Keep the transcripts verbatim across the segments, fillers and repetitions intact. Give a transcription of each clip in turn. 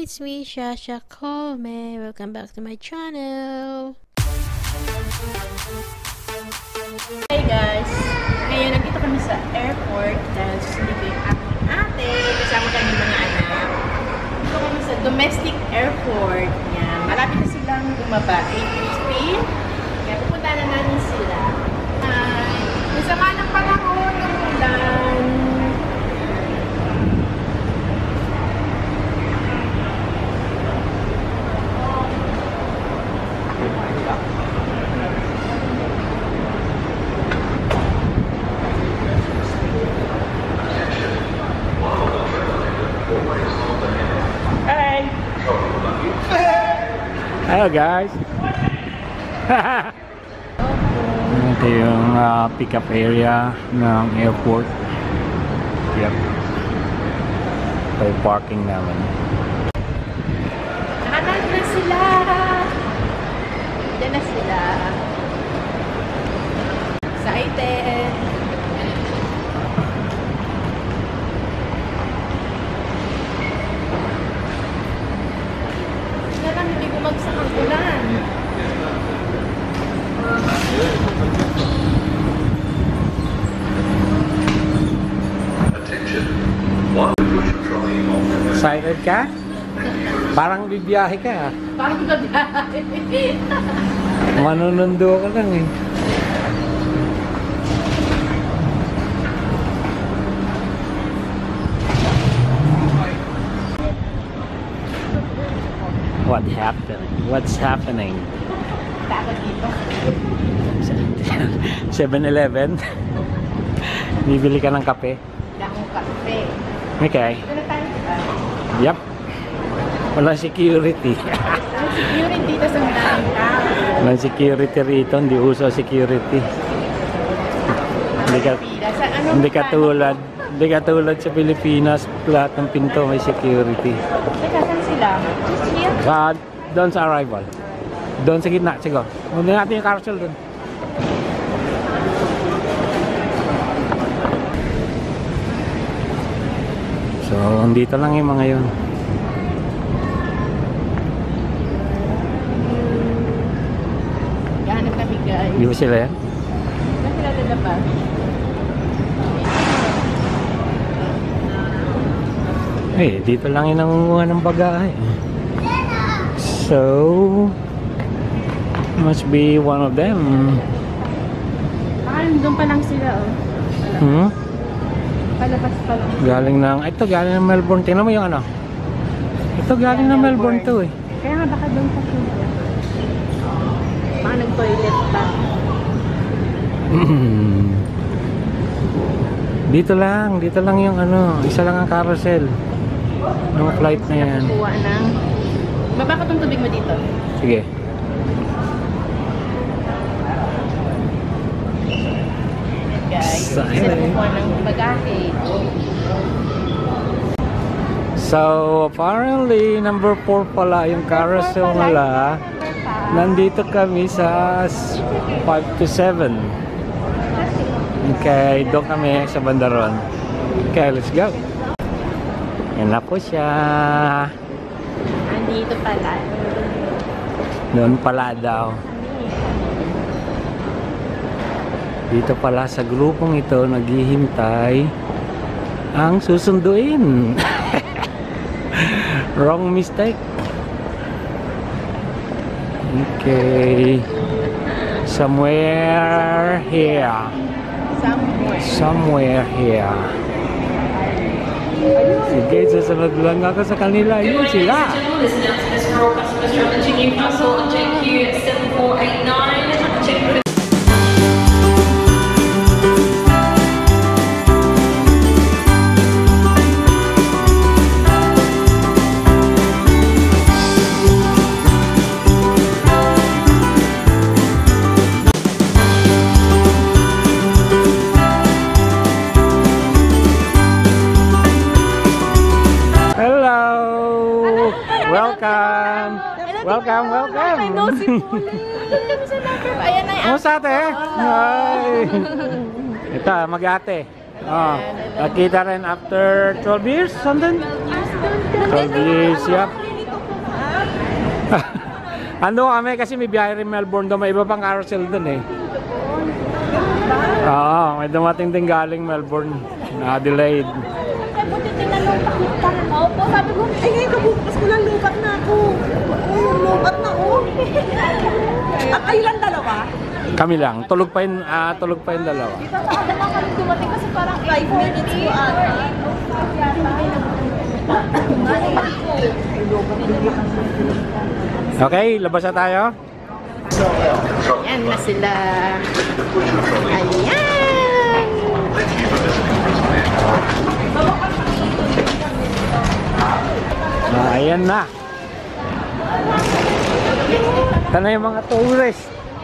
it's me, Shasha Kome. Welcome back to my channel. Hey guys! Ngayon, nandito kami sa airport dahil susundin ko yung aking ate. Kasama kami mga anak. Dito kami sa domestic airport. Yan. Malapit na silang bumaba. eight fifteen. Kaya pupunta na namin sila. Hi! Masama ng panahon ng ulan. Hello guys! Ito yung uh, pick-up area ng airport. Yep. Ito yung parking namin. Nakatag na sila! Diyan na sila. Excited! Hindi bumagsak ang ulan. Excited ka? Parang bibiyahe ka. Parang bibiyahe. Manunundo ka lang eh. What happened? What's happening? Takot dito. seven eleven. Bibili ka ng kape? Wala akong kape. Okay. Ito na tayo, diba? Yup. Walang security. Walang security dito sa maraming tao. Walang security rito. Hindi uso security. Hindi ka, hindi ka tulad. Hindi ka tulad sa Pilipinas. Lahat ng pinto may security. Teka, saan sila? Just here? Sa, doon sa arrival. Doon sa gitna, siguro. Muna natin yung carousel doon. So, andito lang yung mga yun. Gahanap kami guys. Di ba sila yan? Saan sila lalabas? Eh, dito lang yung nangunguha ng bagahe. So, must be one of them. Baka doon pa lang sila, oh. Hmm? Palabas pa lang. Galing ng, ito galing ng Melbourne. Tingnan mo yung ano. Ito galing ng Melbourne to eh. Kaya nga baka doon pa sila. Baka nag-toilet pa. Dito lang, dito lang yung ano, isa lang ang carousel. Ng flight na yan. Kuha ng... Baba ko itong tubig mo dito. Sige. Guys, So, sila anyway. kukuha ng bagahe. So, apparently, number four pala yung carousel nila. Nandito kami sa five to seven. Okay, doon kami sa Bandaron. Okay, let's go. Yan na po siya. Andito pala. Doon pala daw. Dito pala sa grupong ito naghihintay ang susunduin. Wrong mistake. Okay. Somewhere here. Somewhere. Somewhere here. Sige, susunod lang ako sa kanila. Yun sila. This announcement is for all customers traveling to Newcastle on J Q seven four eight nine. Check for Welcome! Welcome, welcome! Ay, no, si Puli. Kami sa number. Ayan na Ano sa ate? Hi! Ito, mag-ate. Oh, nakita rin after twelve years, something? twelve years, yep. Ano kami kasi may biyahe rin Melbourne doon. May iba pang carousel doon eh. Oo, may dumating din galing Melbourne. Adelaide. Ay, buti tinanong pakita. Opo, sabi ko, ay ngayon kabukas ko lang lukat na ako. Oo, lukat na ako. At kayo lang dalawa? Kami lang. Tulog pa yun, ah, tulog pa yun dalawa. Dito sa ano lang kami dumating kasi parang five minutes ko ata. Okay, labas na tayo. Ayan na sila. Ayan! Ah, ayan na. Ito na yung mga tourist.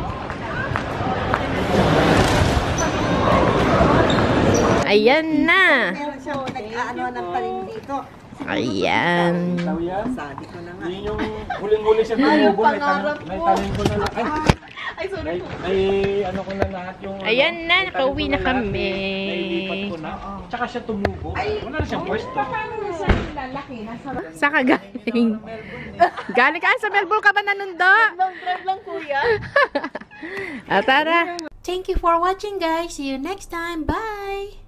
Ayan na! So, nag-ano ng talim dito. Ayan. Sabi ko na nga. Yun yung huling-huli sa tumubo. May tanim may tanim ko na lang. Ay, Ay, sorry may, po. may ano ko na lahat yung... Ayan ano, na, may nakauwi tanim na ko lahat, kami. may- Nailipat ko na. Tsaka siya tumubo. Wala na siyang pwesto. Paano na siya lalaki? Nasa Saan ka galing? Galing ka sa Melbourne ka ba nanundo? long drive lang, kuya. Ah, tara. Thank you for watching, guys. See you next time. Bye!